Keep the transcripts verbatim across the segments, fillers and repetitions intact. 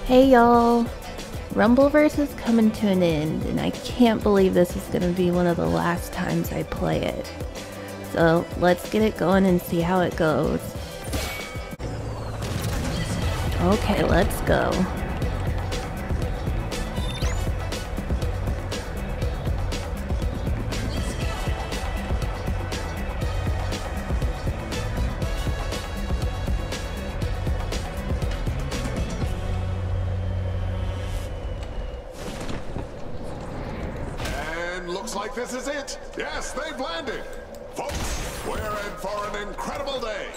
Hey y'all! Rumbleverse is coming to an end, and I can't believe this is going to be one of the last times I play it. So let's get it going and see how it goes. Okay, let's go. Looks like this is it. Yes, they've landed. Folks, we're in for an incredible day.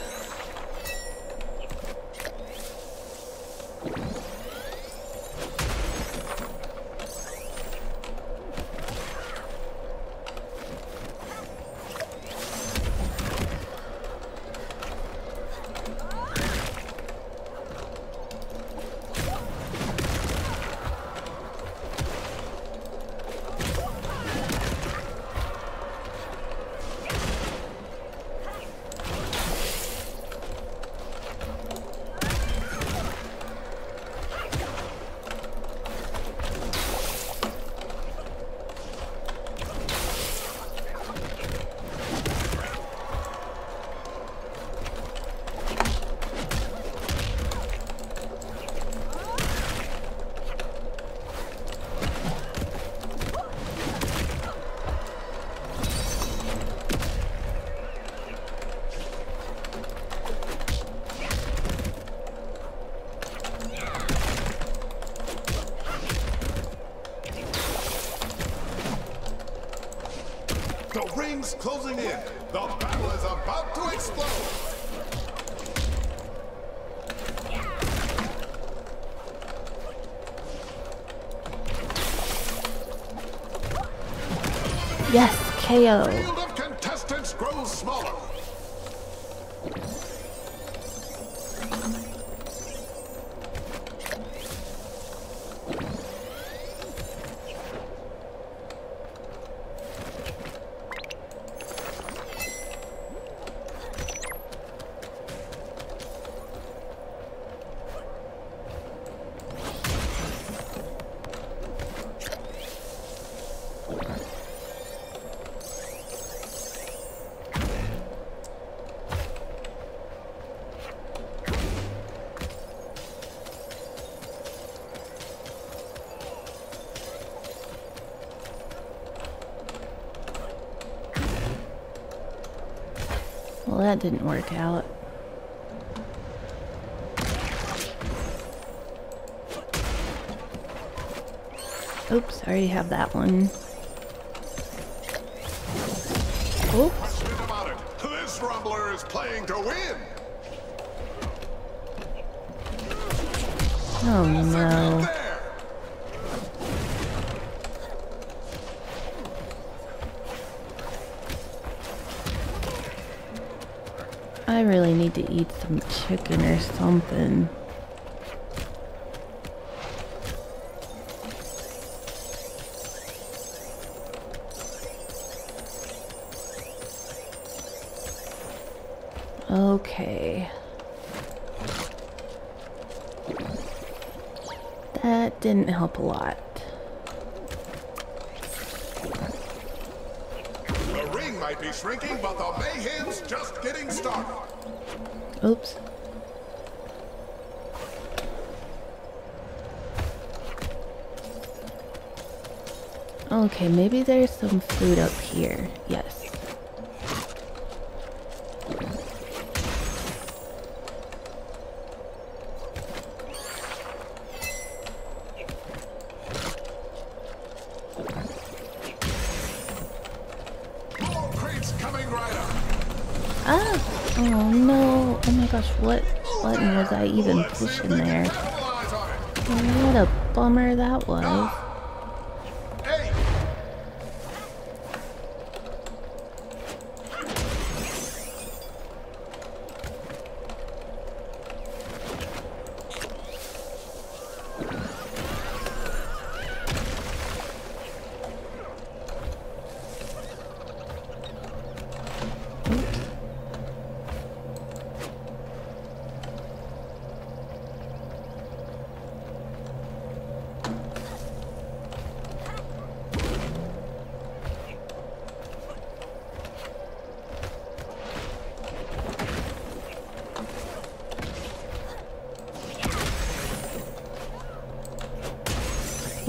The ring's closing in. The battle is about to explode. Yes, K O. The field of contestants grows smaller. Well, that didn't work out. Oops, I already have that one. Oops. Question about it. This Rumbler is playing to win. Oh no. I really need to eat some chicken or something. Okay. That didn't help a lot. The ring might be shrinking, but the mayhem's just getting started. Oops. Okay, maybe there's some food up here. Yes. More crates coming right up. Ah! Oh no! Oh my gosh, what button was I even pushing there? What a bummer that was.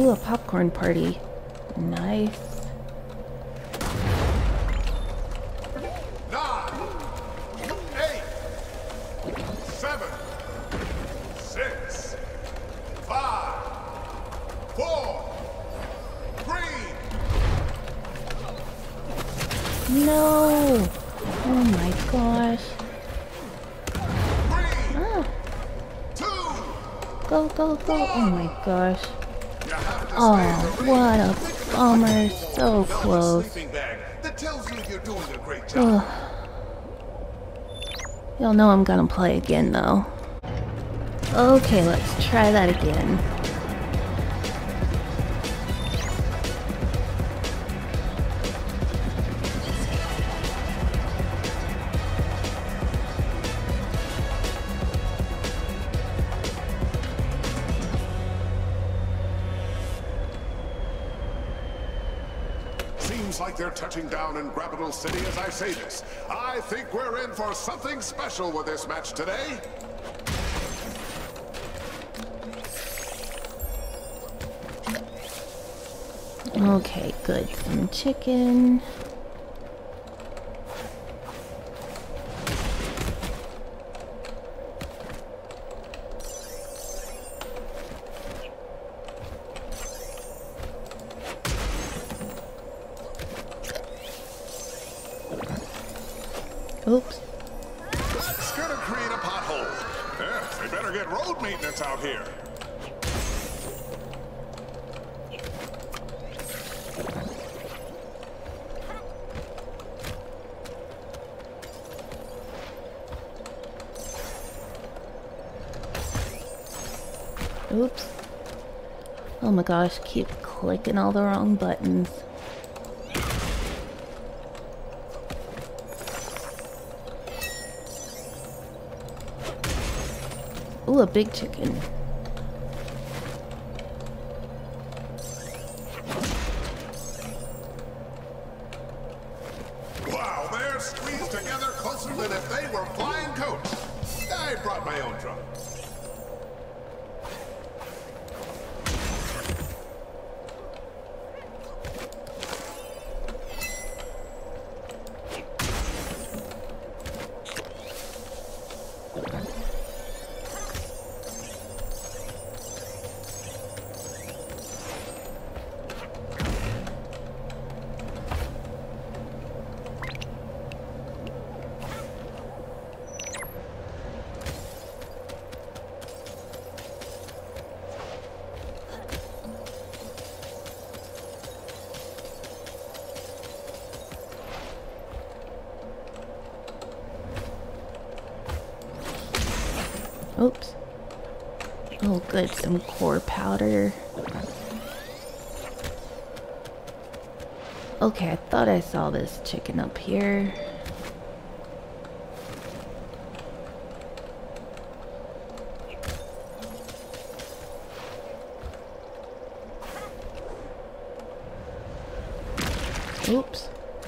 Ooh, a popcorn party. Nice. Nine, eight, seven, six, five, four, three. No! Oh my gosh. Three, Ah, two, go, go, go. Oh my gosh. you have to Oh, stay in the what ring. a bummer. So close. Sleeping bag that tells you you're doing a great job. Ugh. You'll know I'm gonna play again though. Okay, let's try that again. Seems like they're touching down in Grappital City as I say this. I think we're in for something special with this match today. Okay, good. Some chicken. Oops. It's gonna create a pothole. Yeah, they better get road maintenance out here. Oops. Oh my gosh, keep clicking all the wrong buttons. Ooh, a big chicken. Wow, they're squeezed together closer than if they were flying coach. I brought my own truck. Oops. Oh good, some core powder. Okay, I thought I saw this chicken up here. Oops.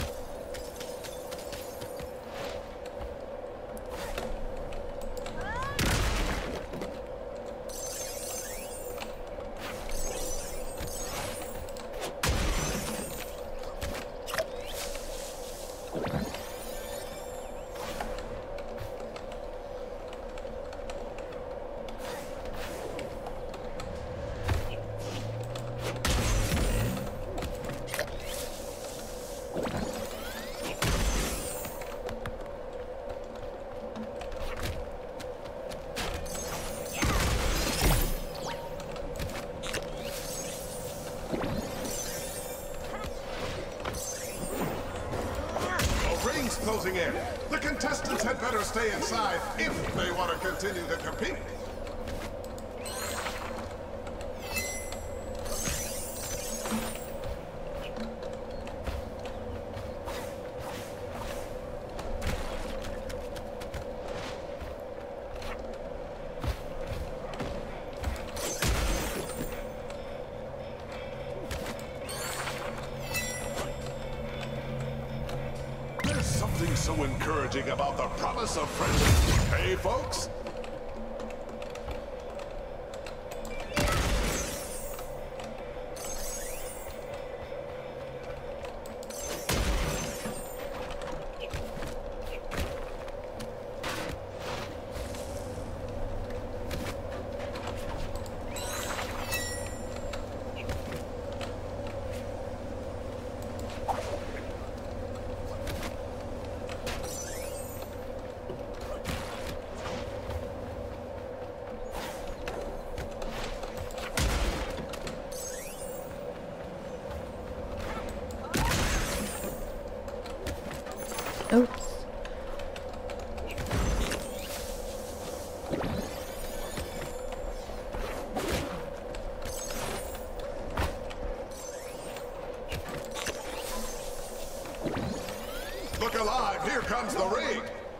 Closing in. The contestants had better stay inside if they want to continue to compete. Something so encouraging about the promise of friendship. Hey, folks? alive, here comes the ring.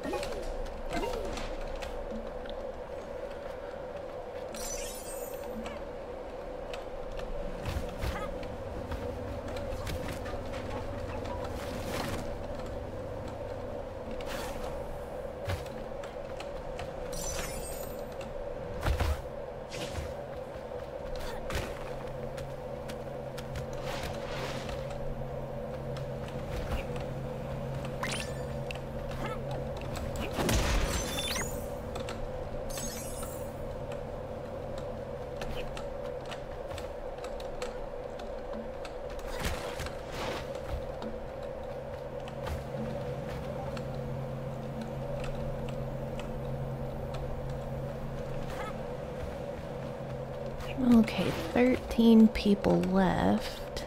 Okay, thirteen people left.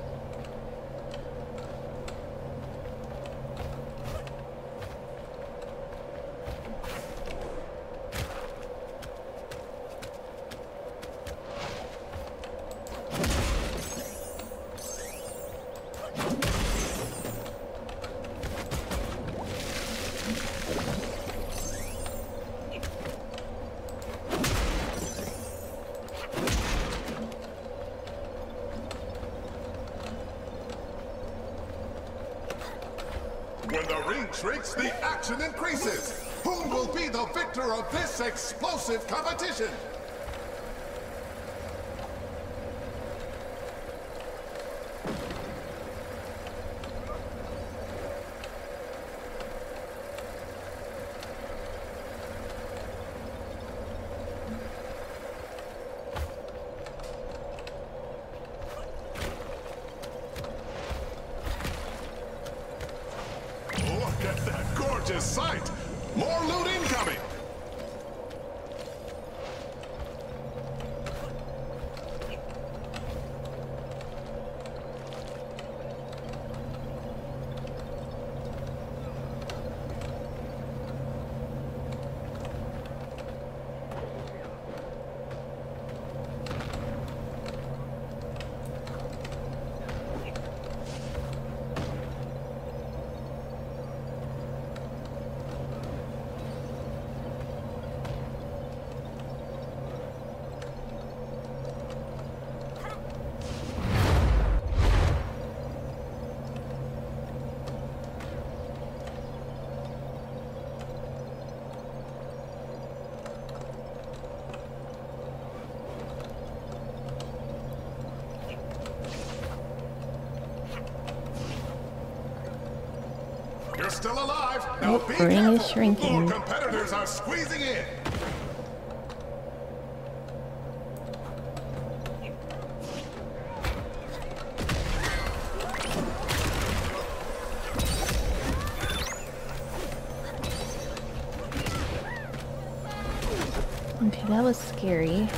When the ring shrinks, the action increases. Who will be the victor of this explosive competition? Look at that gorgeous sight! More loot incoming! You're still alive. Now Nope, be ring careful. is shrinking. More competitors are squeezing in. Okay, that was scary.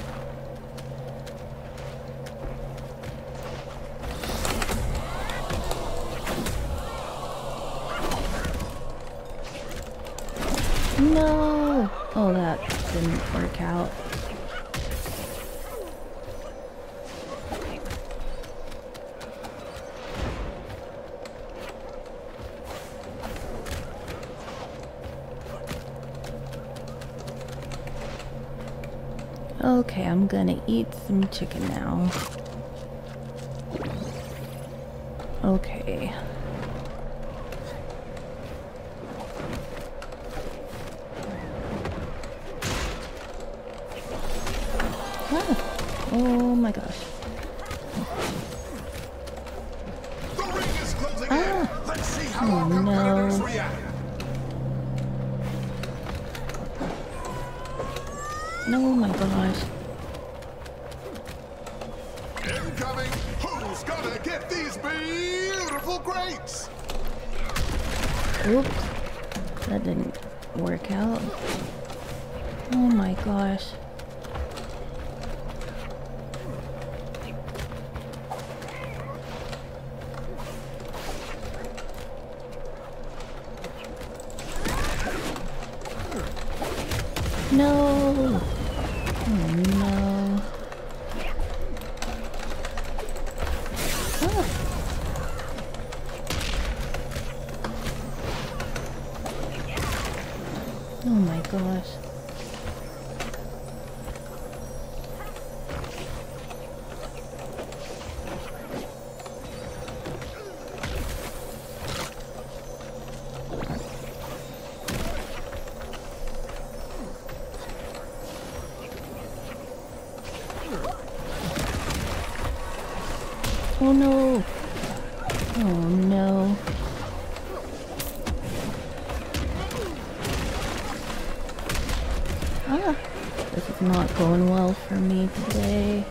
No! Oh, that didn't work out. Okay, I'm gonna eat some chicken now. Okay. Ah. Oh my gosh. The ring is closing Ah. in. Let's see how Oh, our competitors no. react. No, my gosh. Incoming. Who's gonna get these beautiful grapes? Oops. That didn't work out. Oh my gosh. No. Oh no. Ah. Oh no! Oh no. Ah! This is not going well for me today.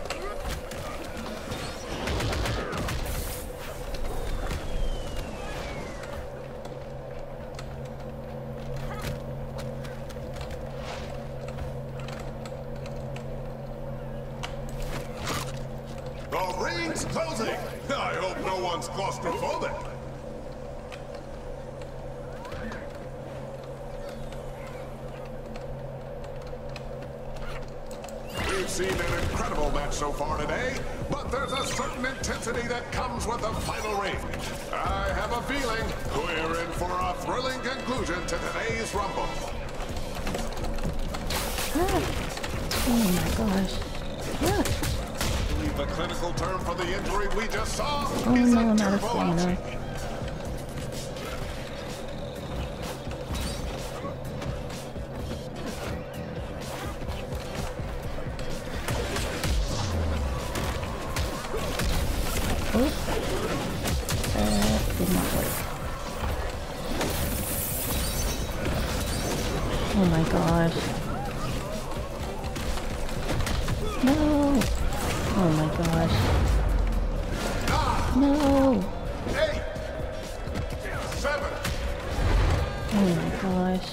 The ring's closing! I hope no one's claustrophobic! We've seen an incredible match so far today, but there's a certain intensity that comes with the final ring. I have a feeling we're in for a thrilling conclusion to today's Rumble. Ah. Oh my gosh. Ah. The clinical term for the injury we just saw Oh is no, a I'm out of turbulence. stamina. Oh, that did not work. Oh my gosh. No! Oh my gosh. No! Eight, seven, Oh my gosh.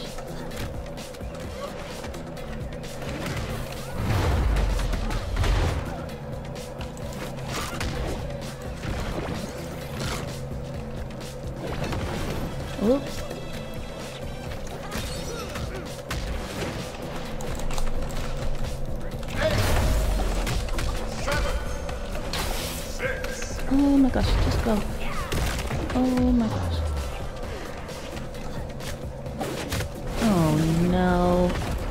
Oops. Oh my gosh, just go. Oh my gosh. Oh no.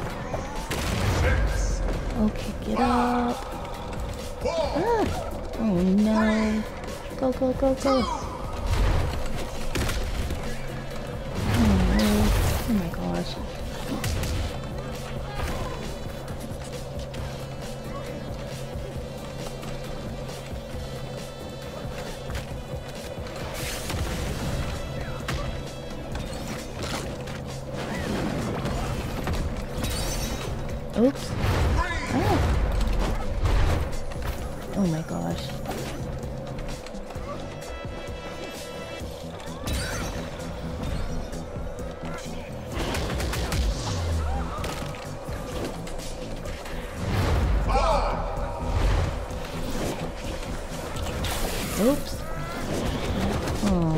Okay, get up. Ah. Oh no. Go, go, go, go. Oh no. Oh my gosh. Oops. Ah. Oh my gosh. Oops. Oh.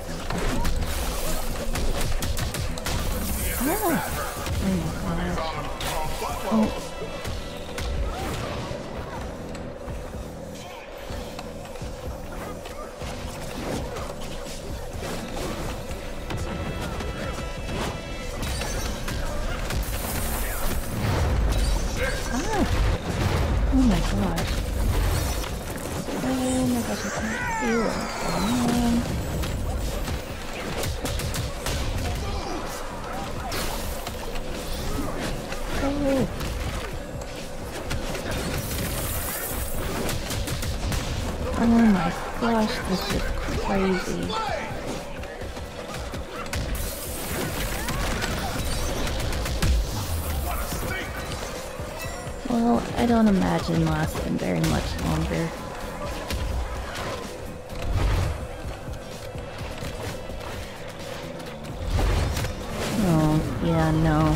Ah. Oh my gosh. Oh. Ah. Oh my gosh. Oh my gosh, I can't feel it. Oh man. Oh. Oh my gosh, this is crazy. Well, I don't imagine lasting very much longer. Oh, yeah, no.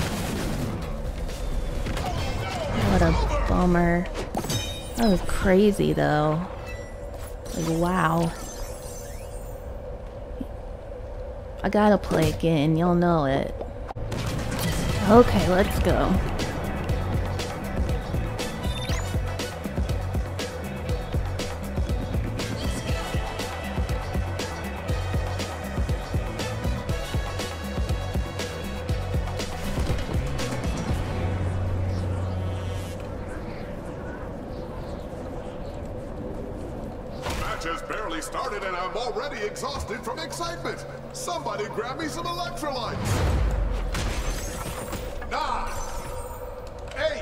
What a bummer. That was crazy, though. Like, wow. I gotta play again, you'll know it. Okay, let's go. Has barely started and I'm already exhausted from excitement. Somebody grab me some electrolytes. Nine, eight,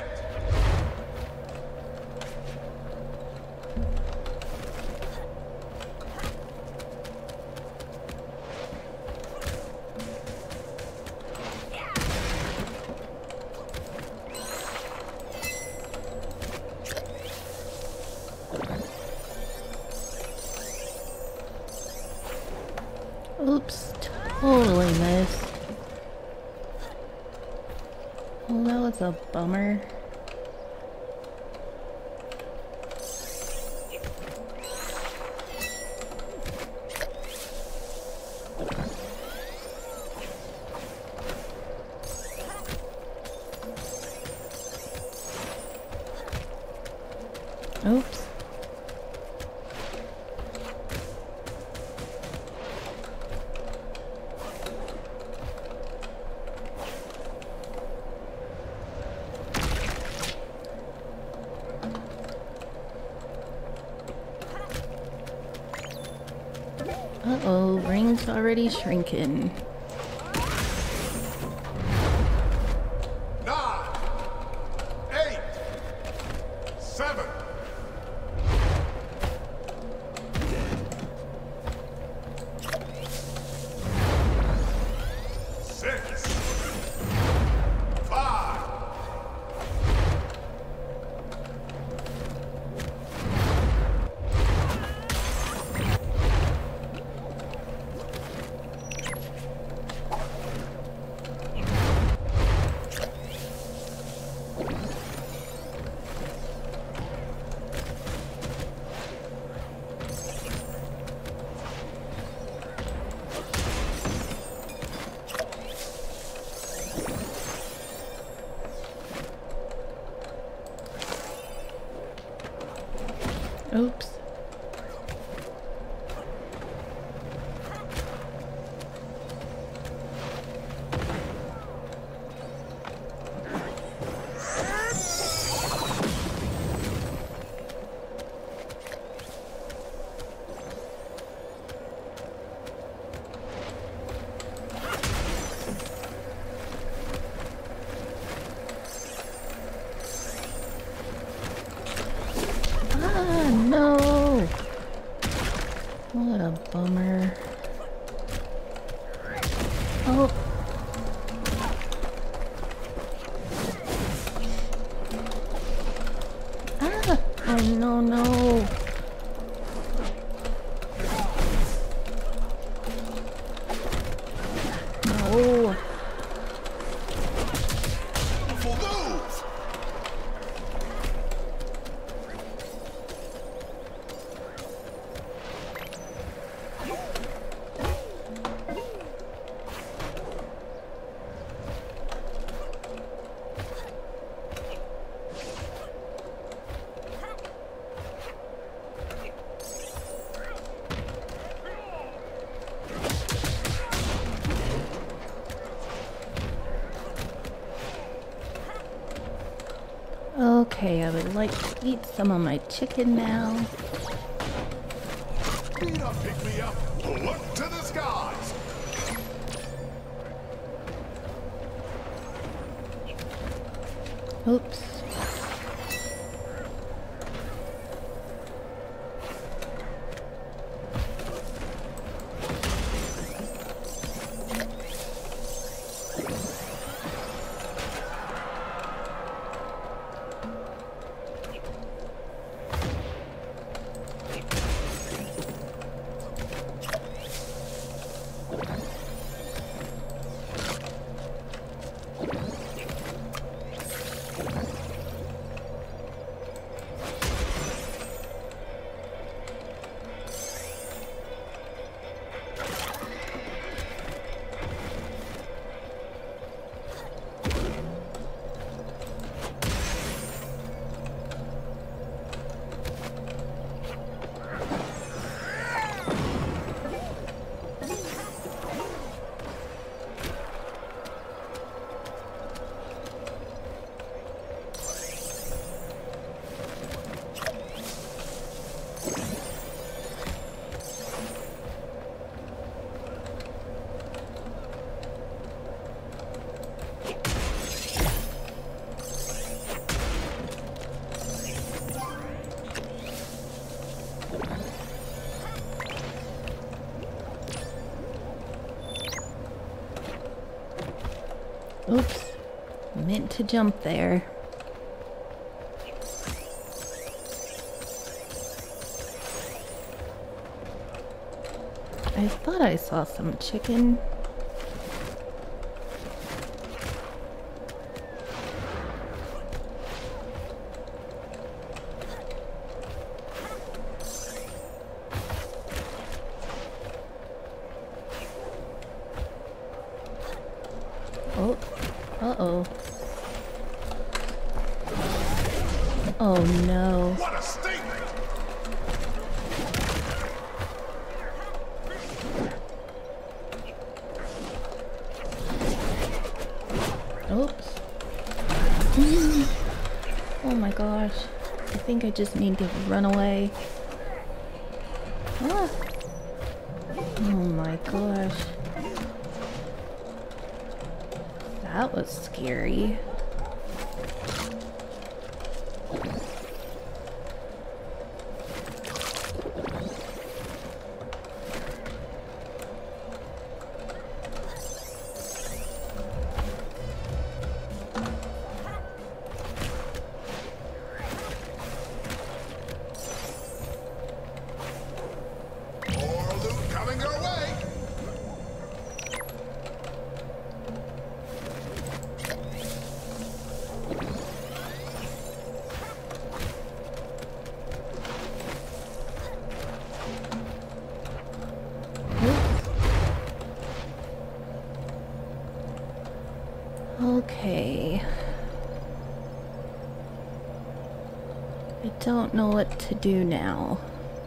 Oops, totally missed. Well, that was a bummer. Oops. Uh-oh, ring's already shrinking. Nine, eight, seven, six, five, Oops. Ah, no! What a bummer. Oh. Ah! Oh, no, no. No. Okay, I would like to eat some of my chicken now. Speed up, pick me up. Look to the skies. Oops. Oops. Meant to jump there. I thought I saw some chicken. Oh, uh-oh. Oh no. What a statement! Oops. Oh my gosh. I think I just need to run away. Ah. Oh my gosh. That was scary. More loot coming your way! Okay. I don't know what to do now.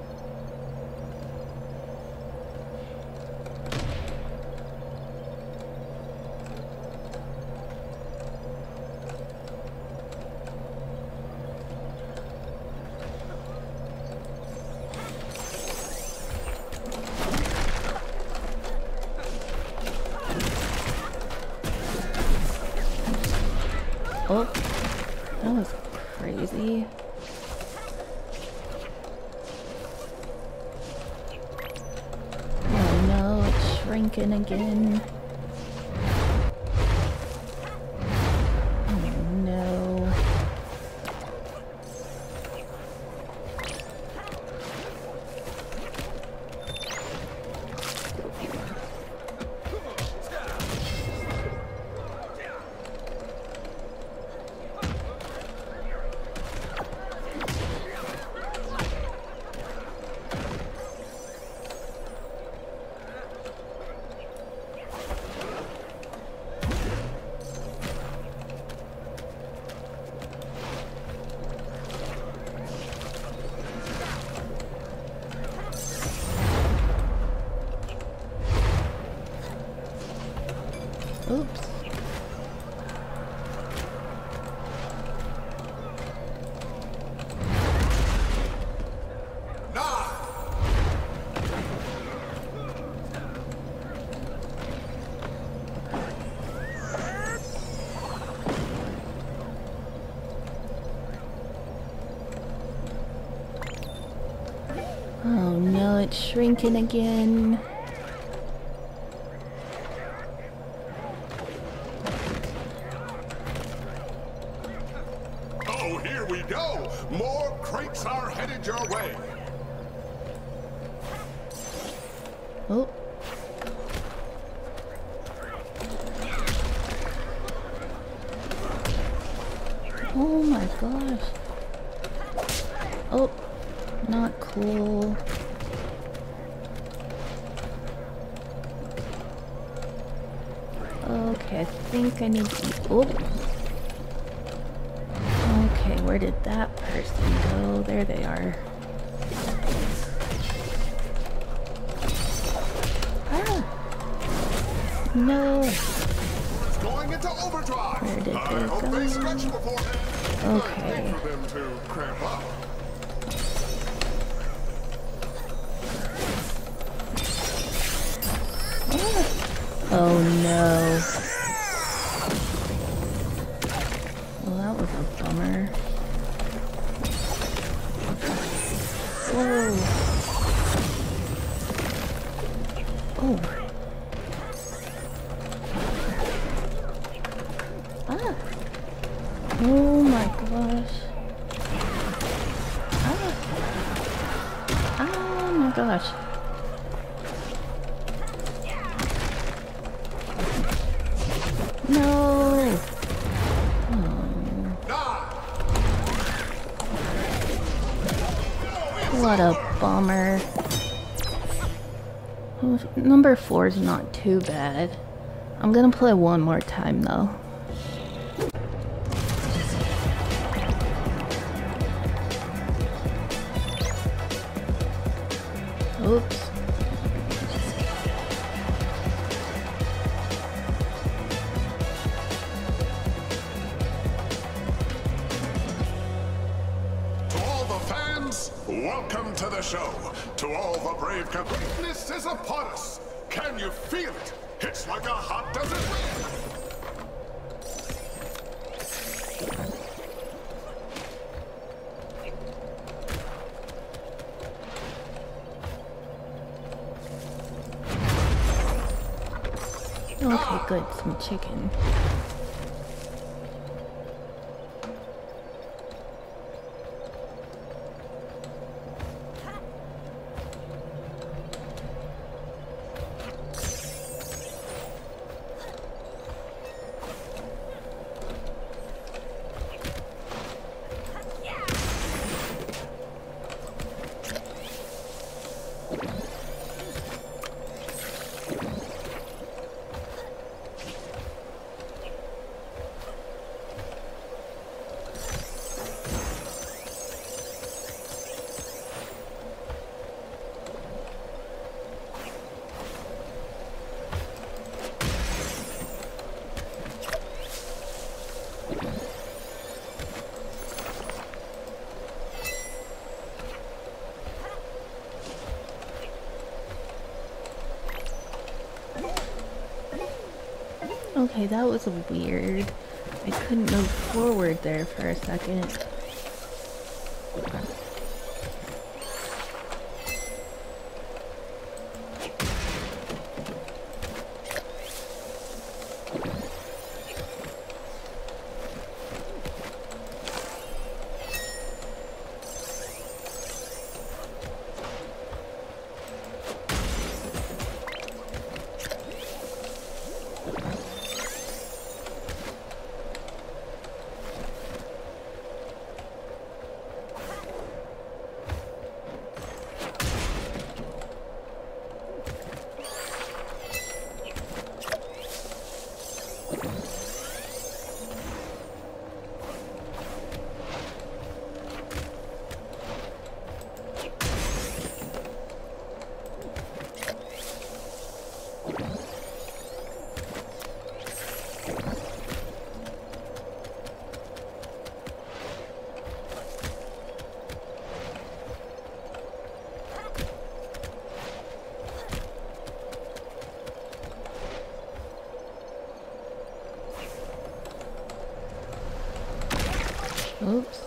Oh, that was crazy. Oh no, it's shrinking again. Oh no. Oops. Oh no, it's shrinking again. Oh, here we go! More crates are headed your way! Oh. Oh my gosh. Oh, not cool. Okay, I think I need to eat. Oh. Okay, where did that person go? There they are. Ah! No. It's going into overdrive! Where did I they hope go? they stretch beforehand. Okay. I'd hate for them to cramp up. Oh no. Well, that was a bummer. Whoa. Oh. Ah. Oh my gosh. Ah. Oh my gosh. No! What a bummer. Number four is not too bad. I'm gonna play one more time though. Oops. Welcome to the show. To all the brave greatness is upon us. Can you feel it? It's like a hot desert wind. Okay, good. Some chicken. Okay, that was weird. I couldn't move forward there for a second. Oops.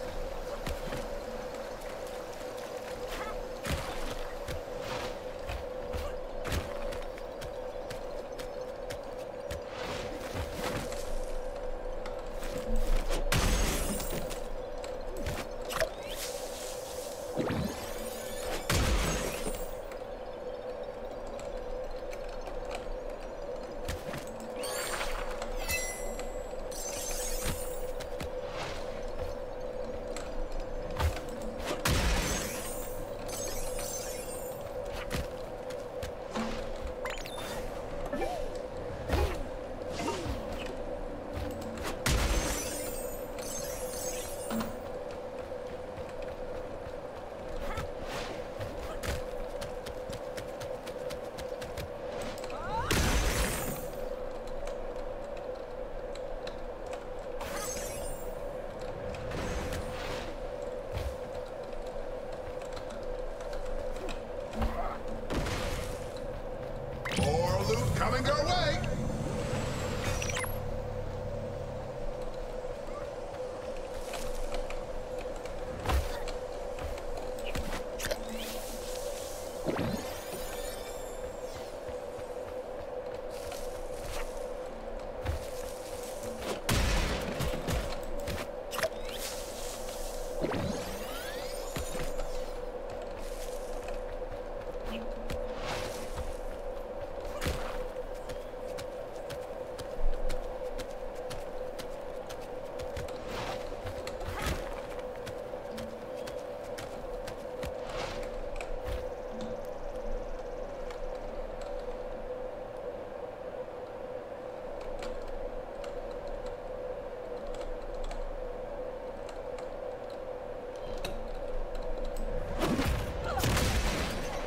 Coming your way!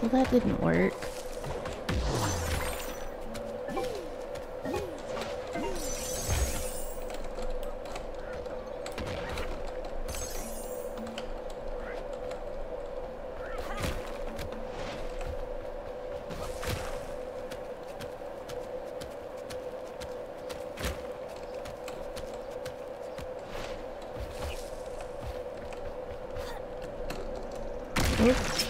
Well, that didn't work. Oops.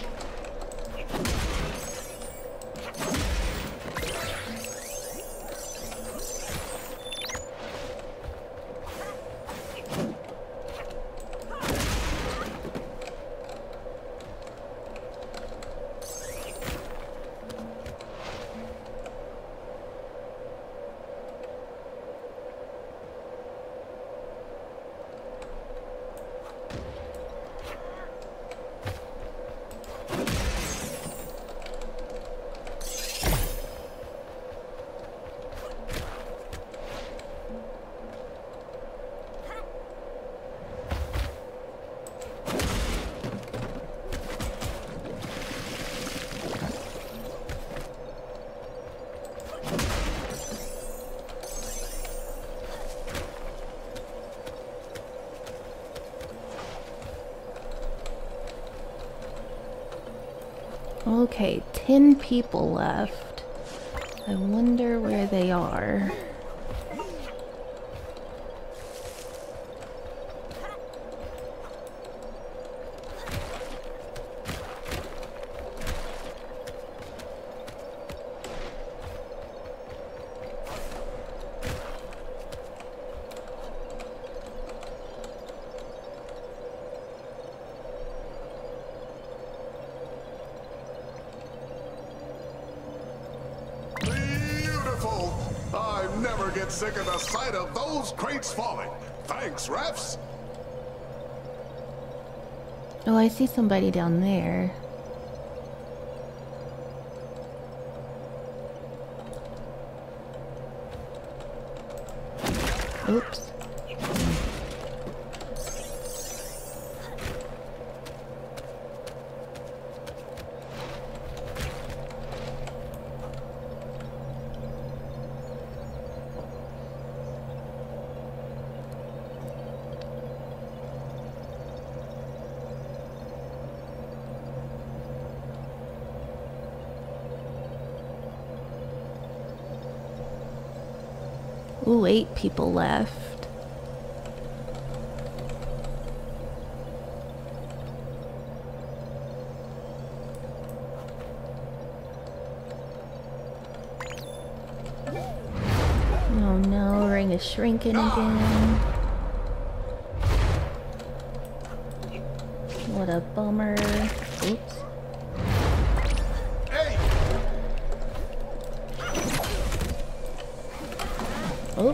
Okay, ten people left. I wonder where they are. I never get sick of the sight of those crates falling. Thanks, refs. Oh, I see somebody down there. Oops. Ooh, eight people left. Oh no, ring is shrinking again. What a bummer. Oops. Oh.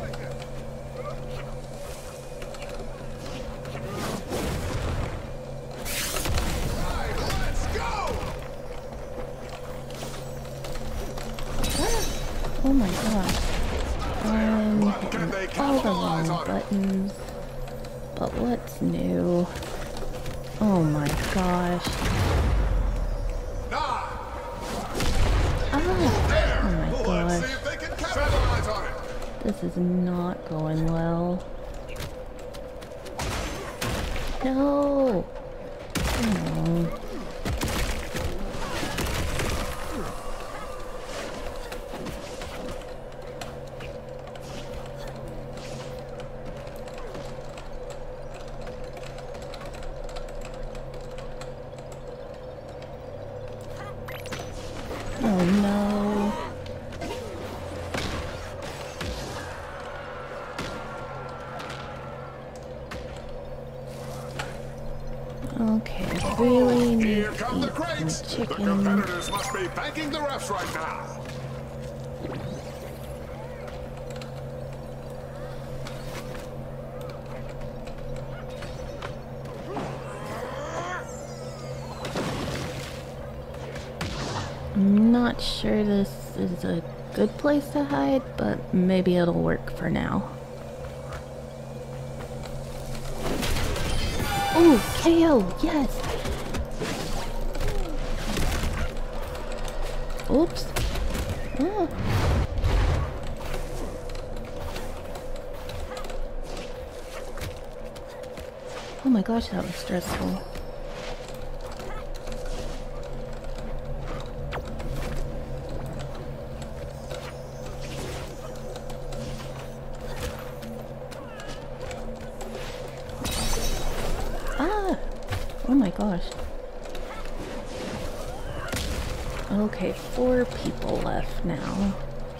Right, let's go. Oh my gosh. I'm hitting all the wrong buttons. But what's new? Oh my gosh. Ah! Oh my gosh. See if they can capitalize on it. This is not going well. No! Oh. Oh no. Okay, really need Here to come the eat crates. some The chicken. competitors must be thanking the refs right now. I'm not sure this is a good place to hide, but maybe it'll work for now. Oh, K O, yes! Oops. Oh. Oh my gosh, that was stressful. Ah! Oh my gosh. Okay, four people left now.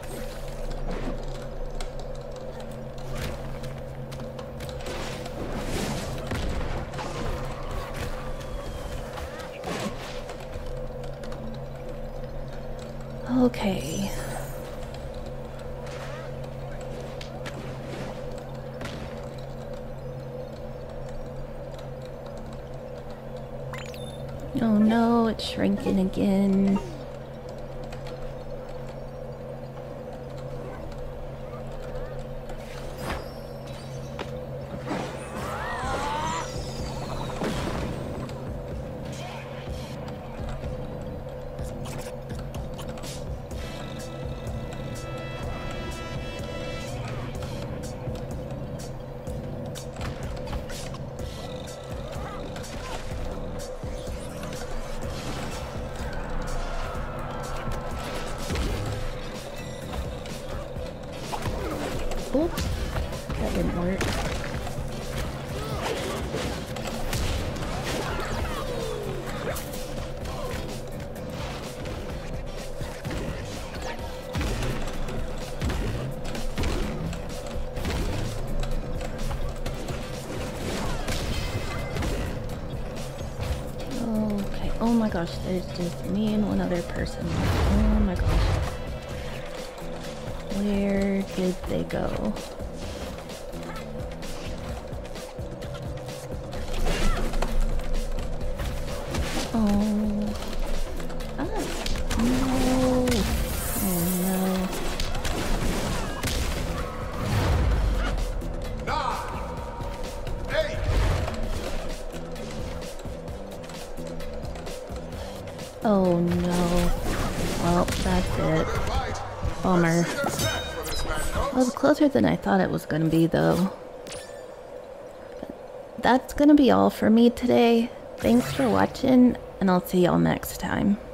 Okay. Oh no, it's shrinking again. Oops, that didn't work. Okay, oh my gosh, there's just me and one other person. Oh my gosh. Where did they go? Oh. Ah. No. Oh no. Nine. Eight. Oh no. Well, that's it. Bummer. It was closer than I thought it was going to be, though. But that's going to be all for me today. Thanks for watching, and I'll see y'all next time.